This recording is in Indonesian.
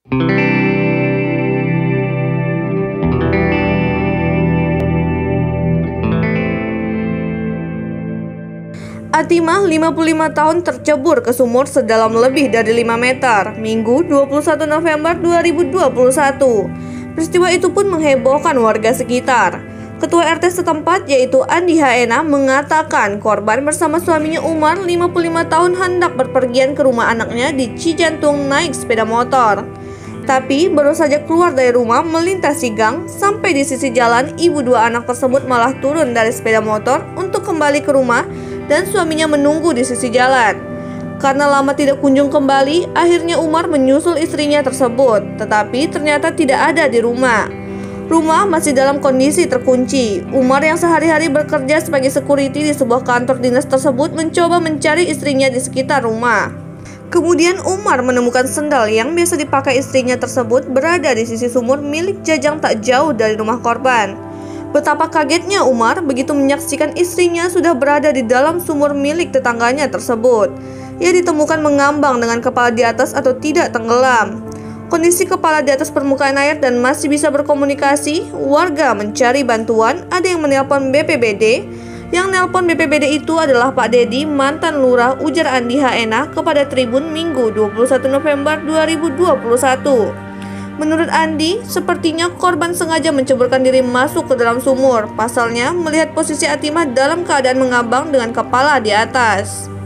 Atimah, 55 tahun, tercebur ke sumur sedalam lebih dari 5 meter, Minggu 21 November 2021. Peristiwa itu pun menghebohkan warga sekitar. Ketua RT setempat yaitu Andi Haena mengatakan korban bersama suaminya Umar, 55 tahun, hendak berpergian ke rumah anaknya di Cijantung naik sepeda motor. Tapi baru saja keluar dari rumah melintasi gang, sampai di sisi jalan, ibu dua anak tersebut malah turun dari sepeda motor untuk kembali ke rumah dan suaminya menunggu di sisi jalan. Karena lama tidak kunjung kembali, akhirnya Umar menyusul istrinya tersebut, tetapi ternyata tidak ada di rumah. Rumah masih dalam kondisi terkunci. Umar yang sehari-hari bekerja sebagai security di sebuah kantor dinas tersebut mencoba mencari istrinya di sekitar rumah. Kemudian Umar menemukan sendal yang biasa dipakai istrinya tersebut berada di sisi sumur milik Jajang tak jauh dari rumah korban. Betapa kagetnya Umar begitu menyaksikan istrinya sudah berada di dalam sumur milik tetangganya tersebut. Ia ditemukan mengambang dengan kepala di atas atau tidak tenggelam. Kondisi kepala di atas permukaan air dan masih bisa berkomunikasi, warga mencari bantuan. Ada yang menelpon BPBD. Yang nelpon BPBD itu adalah Pak Dedi, mantan lurah, ujar Andi Haena kepada Tribun Minggu 21 November 2021. Menurut Andi, sepertinya korban sengaja menceburkan diri masuk ke dalam sumur. Pasalnya, melihat posisi Atimah dalam keadaan mengambang dengan kepala di atas.